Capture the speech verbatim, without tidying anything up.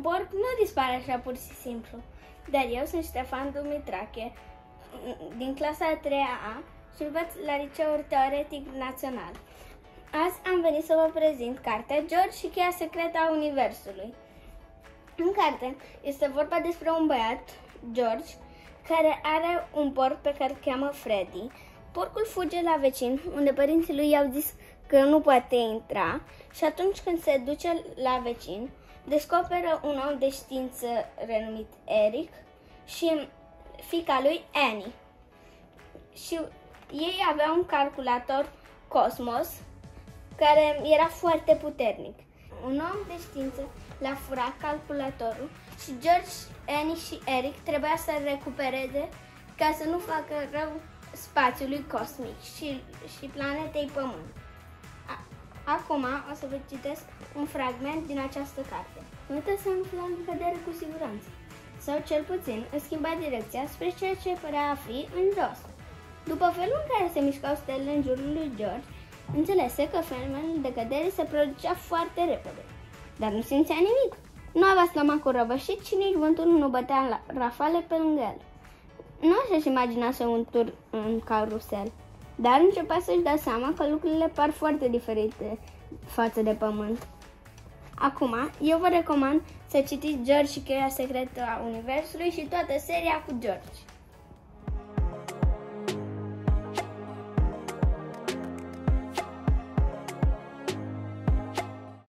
porc nu dispare așa pur și simplu. Dar eu sunt Ștefan Dumitrache, din clasa a treia A și învăț la Liceul Teoretic Național. Azi am venit să vă prezint cartea George și cheia secretă a Universului. În carte este vorba despre un băiat, George, care are un porc pe care îl cheamă Freddy. Porcul fuge la vecin, unde părinții lui i-au zis că nu poate intra, și atunci când se duce la vecin, descoperă un om de știință renumit Eric și fiica lui Annie. Și ei aveau un calculator Cosmos care era foarte puternic. Un om de știință le-a furat calculatorul și George, Annie și Eric trebuia să-l recupereze ca să nu facă rău spațiului cosmic și, și planetei Pământ. A, acum o să vă citesc un fragment din această carte. Nu uitați să nu fiți în cădere cu siguranță, sau cel puțin îți schimba direcția spre ceea ce părea a fi în jos. După felul în care se mișcau stelele în jurul lui George, înțelese că fenomenul de cădere se producea foarte repede, dar nu simțea nimic. Nu avea stomacul răvășit și nici vântul nu bătea la rafale pe lângă el. Nu așa-și imaginase un tur în carusel, dar începea să-și dea seama că lucrurile par foarte diferite față de Pământ. Acum, eu vă recomand să citiți George și cheia secretă a Universului și toată seria cu George.